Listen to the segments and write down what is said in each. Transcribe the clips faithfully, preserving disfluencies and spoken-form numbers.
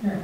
Yeah.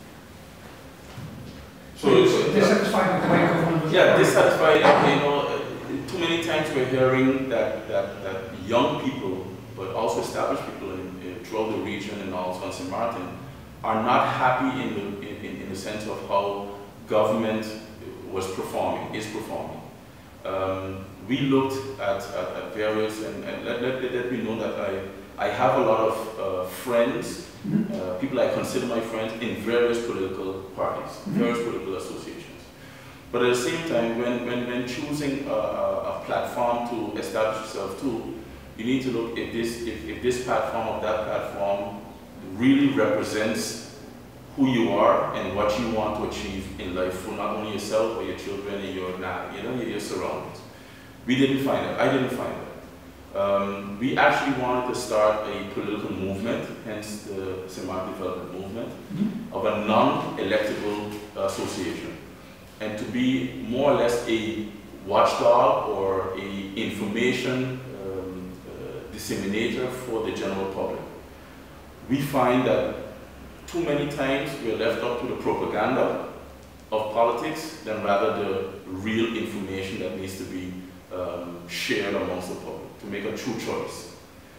So it's dissatisfied with the way government was. Yeah, dissatisfied. You know, too many times we're hearing that that that young people, but also established people in, in throughout the region and also in Saint Maarten, are not happy in the in, in the sense of how government was performing, is performing. Um, we looked at, at, at various, and, and let, let, let me know that I, I have a lot of uh, friends, mm-hmm. uh, people I consider my friends in various political parties, mm-hmm. various political associations. But at the same time, when, when, when choosing a, a, a platform to establish yourself to, you need to look if this, if, if this platform or that platform really represents who you are and what you want to achieve in life for not only yourself but your children and your, you know, your surroundings. We didn't find it. I didn't find it. Um, we actually wanted to start a political movement, hence the Saint Maarten Development Movement, mm-hmm. of a non-electable association, and to be more or less a watchdog or a information um, uh, disseminator for the general public. We find that too many times we are left up to the propaganda of politics than rather the real information that needs to be um, shared amongst the public to make a true choice.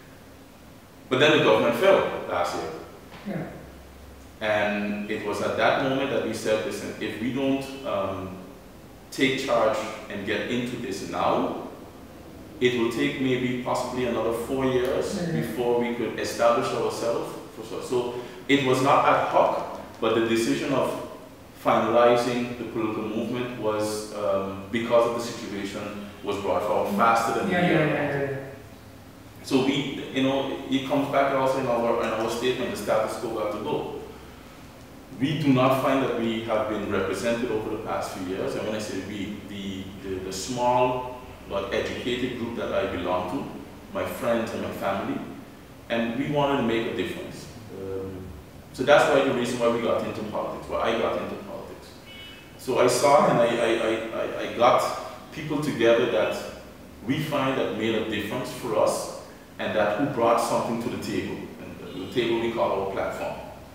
But then the government fell last year. Yeah. And it was at that moment that we said, listen, if we don't um, take charge and get into this now, it will take maybe possibly another four years mm-hmm. before we could establish ourselves. For, so it was not ad hoc, but the decision of finalizing the political movement was, um, because of the situation, was brought forward faster than yeah, the year. Yeah, yeah, yeah. So we, you know, it comes back also in our, in our statement, the status quo got to go. We do not find that we have been represented over the past few years, and when I say we, the, the, the small but educated group that I belong to, my friends and my family, and we wanted to make a difference. Um, so that's why the reason why we got into politics, why I got into politics. So I saw it and I, I, I, I got people together that we find that made a difference for us and that who brought something to the table, and the table we call our platform.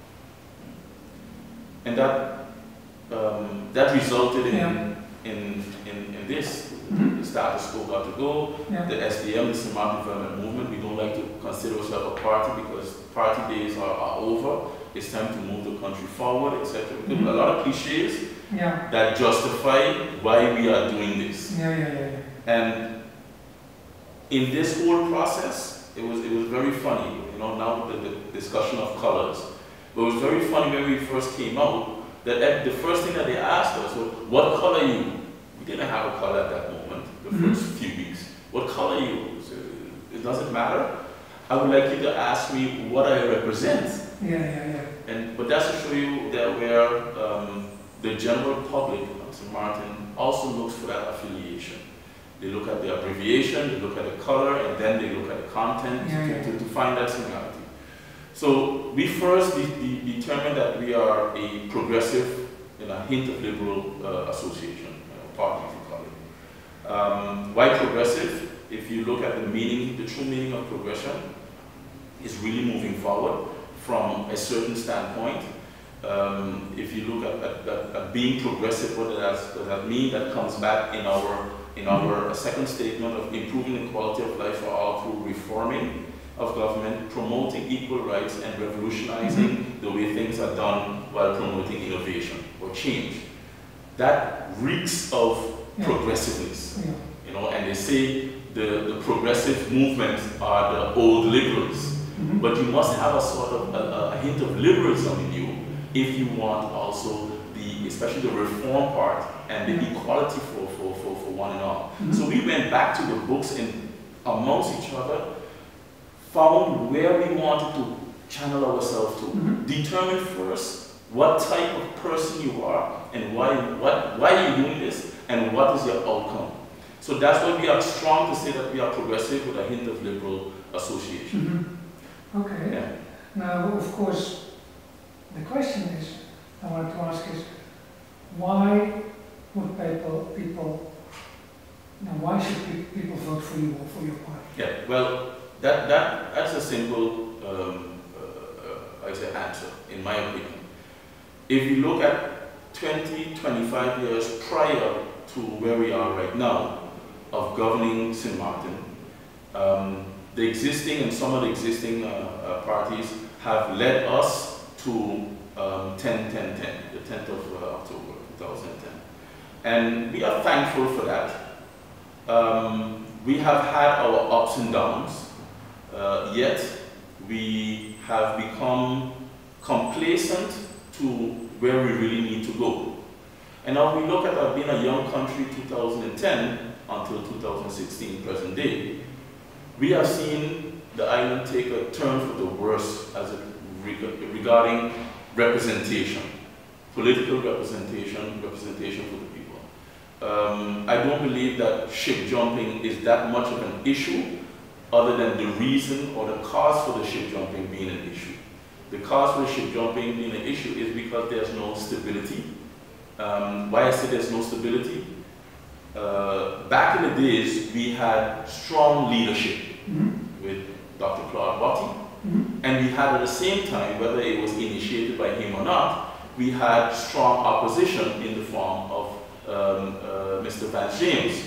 And that, um, that resulted in, yeah. in, in, in this. Mm-hmm. The status quo got to go. Yeah. The S D M, the Saint Maarten Development Movement, we don't like to consider ourselves a party because party days are, are over. It's time to move the country forward, et cetera. Mm-hmm. A lot of cliches yeah. that justify why we are doing this. Yeah, yeah, yeah, yeah. And in this whole process, it was, it was very funny. You know, now the, the discussion of colors. But it was very funny when we first came out, that the first thing that they asked us was, what color are you? We didn't have a color at that moment, the mm-hmm. first few weeks. What color are you? So it doesn't matter. I would like you to ask me what I represent. Yeah, yeah, yeah. And, but that's to show you that where um, the general public of Saint Maarten also looks for that affiliation. They look at the abbreviation, they look at the color, and then they look at the content yeah, to, yeah. to, to find that similarity. So we first de de determined that we are a progressive and a hint of liberal uh, association, uh, party if you call it. Um, why progressive? If you look at the meaning, the true meaning of progression is really moving forward from a certain standpoint. Um, if you look at, at, at, at being progressive, what does, does that mean? That comes back in our, in our uh, second statement of improving the quality of life for all through reforming of government, promoting equal rights, and revolutionizing mm-hmm. the way things are done while promoting innovation or change. That reeks of yeah. progressiveness. Yeah. You know, and they say the, the progressive movements are the old liberals. Mm-hmm. But you must have a sort of a, a hint of liberalism in you if you want also the, especially the reform part and the mm-hmm. equality for, for, for, for one and all. Mm-hmm. So we went back to the books and amongst each other, found where we wanted to channel ourselves to. Mm-hmm. Determine first what type of person you are and why, what, why you're doing this and what is your outcome. So that's why we are strong to say that we are progressive with a hint of liberal association. Mm-hmm. Okay. Yeah. Now, of course, the question is, I want to ask is, why would people, people now why should people vote for you or for your party? Yeah, well, That, that, that's a simple um, uh, uh, I say answer, in my opinion. if you look at twenty, twenty-five years prior to where we are right now of governing Saint Maarten, um, the existing and some of the existing uh, uh, parties have led us to um, ten ten ten, the tenth of uh, October two thousand ten. And we are thankful for that. Um, we have had our ups and downs, uh, yet we have become complacent to where we really need to go. And now we look at our being a young country two thousand ten until two thousand sixteen, present day, we have seen the island take a turn for the worse as it reg regarding representation, political representation, representation for the people. Um, I don't believe that ship jumping is that much of an issue, other than the reason or the cause for the ship jumping being an issue. The cause for the ship jumping being an issue is because there's no stability. Um, why I say there's no stability? Uh, back in the days, we had strong leadership mm-hmm. with Doctor Claude Watty, mm-hmm. and we had at the same time, whether it was initiated by him or not, we had strong opposition in the form of um, uh, Mister Vance James.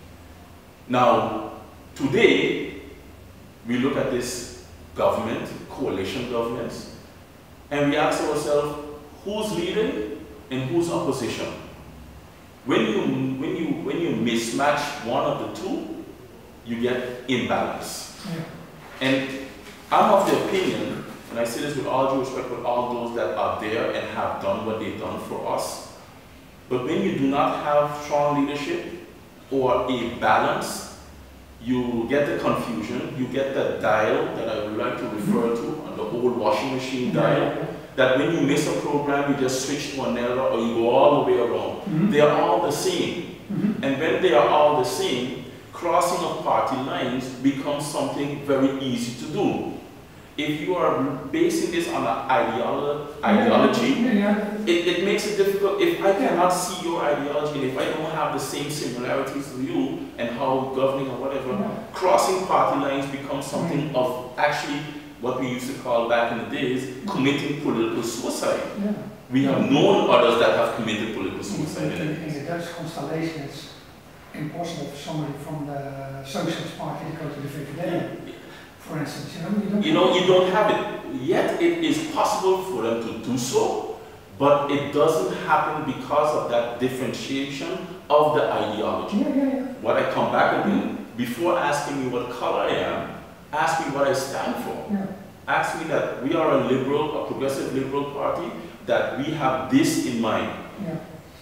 Now, today, we look at this government, coalition governments, and we ask ourselves, who's leading and who's opposition? When you, when you, when you mismatch one of the two, you get imbalance. Yeah. And I'm of the opinion, and I say this with all due respect with all those that are there and have done what they've done for us, but when you do not have strong leadership or a balance, you get the confusion, you get the dial that I would like to refer to, on the old washing machine dial, that when you miss a program, you just switch to another or you go all the way around. Mm-hmm. They are all the same. Mm-hmm. And when they are all the same, crossing of party lines becomes something very easy to do. If you are basing this on an ideolo ideology, yeah, yeah. It, it makes it difficult. If I cannot see your ideology, and if I don't have the same similarities to you and how governing or whatever, yeah. crossing party lines becomes something yeah. of actually what we used to call back in the days, committing political suicide. Yeah. We have known others that have committed political suicide. In, in, in the Dutch constellation, it's impossible for somebody from the Socialist Party to go to the V V D. Yeah. For instance, you know, you don't, you know, you don't have it. Yet it is possible for them to do so, but it doesn't happen because of that differentiation of the ideology. Yeah, yeah, yeah. What I come back again, before asking me what color I am, ask me what I stand for. Yeah. Ask me that we are a liberal, a progressive liberal party, that we have this in mind. Yeah.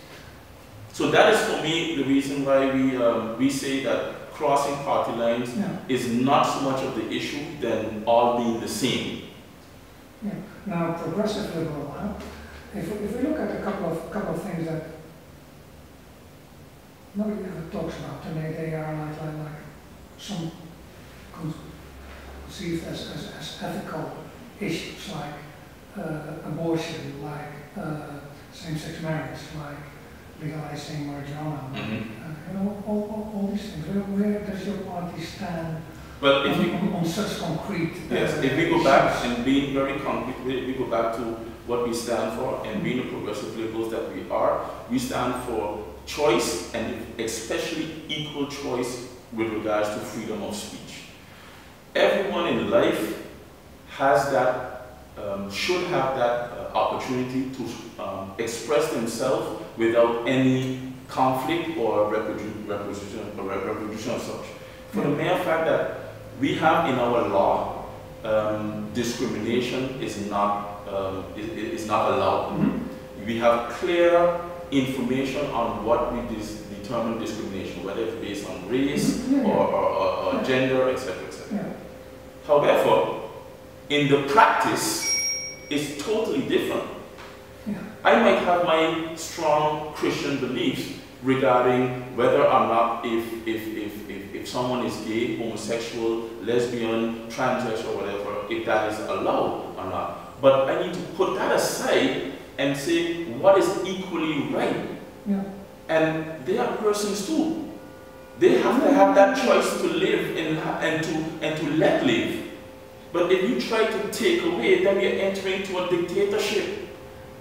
So that is for me the reason why we, um, we say that crossing party lines yeah. is not so much of the issue than all being the same. Yeah. Now, progressive liberal, huh? if, if we look at a couple of couple of things that nobody ever talks about, and they, they are like, like, like some conceived as, as, as ethical issues, like uh, abortion, like uh, same-sex marriage, like legalizing marijuana, mm-hmm. uh, you know, all, all, all these things. Where, where does your party stand well, if on, you, on, on such concrete Yes, uh, if we go back and being very concrete, we, we go back to what we stand for, and being the progressive liberals that we are, we stand for choice, and especially equal choice with regards to freedom of speech. Everyone in life has that, um, should have that uh, opportunity to um, express themselves without any conflict or reproduction, reproduction, or reproduction of such. For the mere fact that we have in our law, um, discrimination is not, um, is, is not allowed. Mm-hmm. We have clear information on what we dis determine discrimination, whether it's based on race mm-hmm. or, or, or, or gender, et cetera, et cetera. Yeah. However, in the practice, it's totally different. Yeah. I might have my strong Christian beliefs regarding whether or not if, if, if, if, if someone is gay, homosexual, lesbian, transgender, or whatever, if that is allowed or not. But I need to put that aside and say what is equally right. Yeah. And they are persons too. They have to have that choice to live and, and, to, and to let live. But if you try to take away, then you're entering into a dictatorship.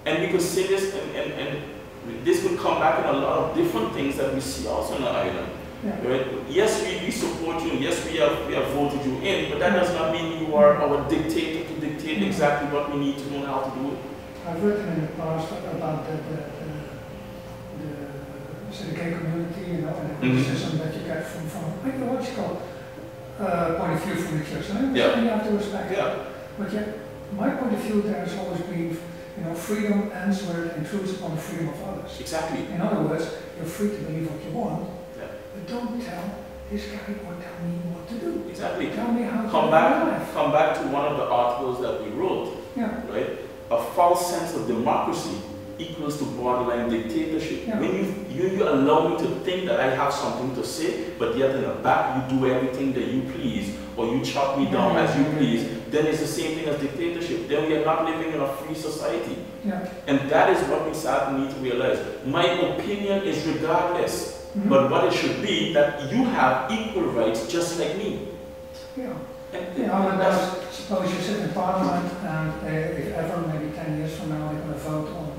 And we could say this, and, and, and this would come back in a lot of different things that we see also on the island. Yeah. Right? Yes, we, we support you, yes, we have, we have voted you in, but that does not mean you are our dictator to dictate exactly what we need to do and how to do it. I've written in the past about the, the, the, the, so the gay community, you know, and the criticism mm-hmm. that you get from, from I don't know what you call uh, point of view from the church. And yeah. you have to respect yeah. it. But yet, my point of view there has always been, you know, freedom ends where it intrudes upon the freedom of others. Exactly. In other words, you're free to believe what you want, yeah. but don't tell this guy or tell me what to do. Exactly. Tell me how to come live back, my life. Come back to one of the articles that we wrote. Yeah. Right? A false sense of democracy equals to borderline dictatorship. Yeah. When you, you you allow me to think that I have something to say, but yet in the back you do everything that you please, or you chop me down yeah, as you yeah, please, yeah. then it's the same thing as dictatorship. Then we are not living in a free society. Yeah. And that is what we sadly need to realize. My opinion is regardless, mm-hmm. but what it should be that you have equal rights just like me. Yeah. And, you know, and suppose you sit in Parliament and uh, if ever, maybe ten years from now, they're going to vote on,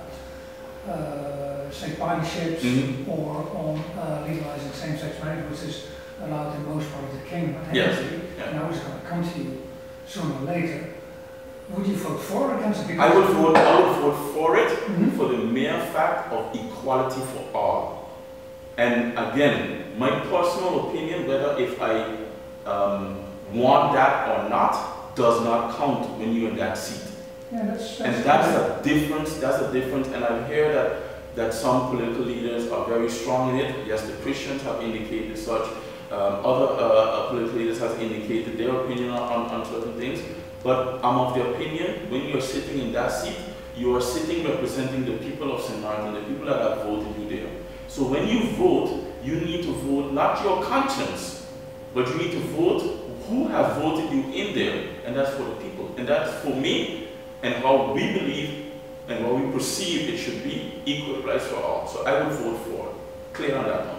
uh, uh, say, partnerships mm-hmm. or on uh, legalizing same-sex marriage, which is allowed in most parts of the kingdom. And yes. yeah. now it's going to come to you sooner or later. Would you vote for or against it? I would vote. I would vote for it mm-hmm. for the mere fact of equality for all. And again, my personal opinion, whether if I um, want that or not, does not count when you're in that seat. Yeah, that's, that's and that's a difference. That's a difference. And I hear that that some political leaders are very strong in it. Yes, the Christians have indicated such. Um, other uh, political leaders have indicated their opinion on, on certain things. But I'm of the opinion, when you're sitting in that seat, you are sitting representing the people of Saint Maarten, the people that have voted you there. So when you vote, you need to vote not your conscience, but you need to vote who have voted you in there, and that's for the people. And that's for me, and how we believe, and how we perceive it should be, equal rights for all. So I would vote for, clear on that one.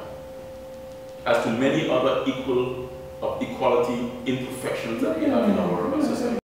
As to many other equal, of equality imperfections that we have in our society.